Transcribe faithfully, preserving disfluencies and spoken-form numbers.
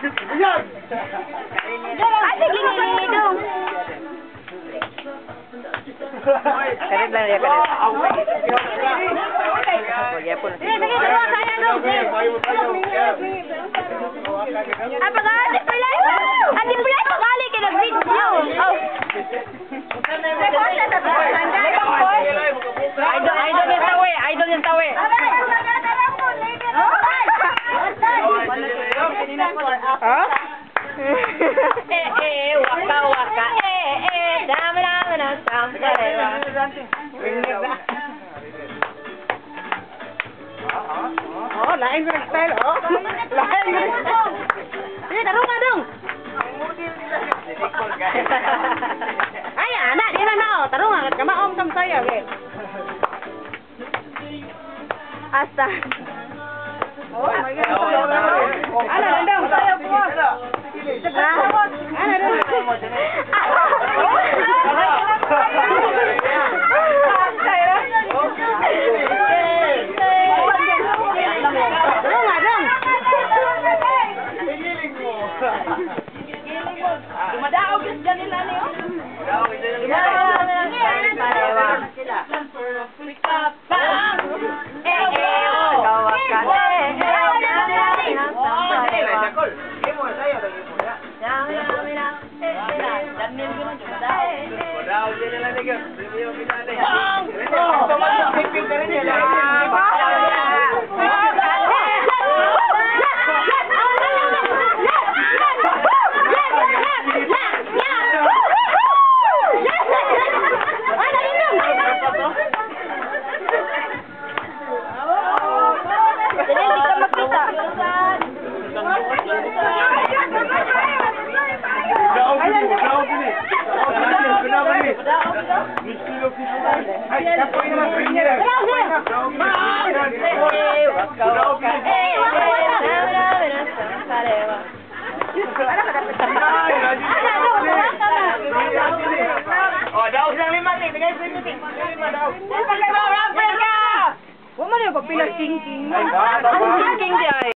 Yan! Ay, sige, nilini dong. Karit lang dia, karit. Sige, pun. Sige, sige, dalawa saya dong. Apa ka? Adi pulay? Adi pulay mo kali ka nag-video. Oh. Idol, idol yung tawi, idol yung tawi. Ha? Eh, eh, waka, waka, eh, eh, dami dami na samparewa. Oh, lain ko style, oh. Lain ko. Sige, tarong ka dong. Ay, anak, di na na, oh. Tarong ka, kamaom kam saya, okay. Asta. Oh, my God. Ano, landang, saya po. Ano, ano. Dumadaog yung dyan nila niyo. Dumadaog yung dyan nila oh, daw isang lima nih, bigay sa lima lima daw. Huwag mo na yung pagpilas king-king. Ang king-king di ay.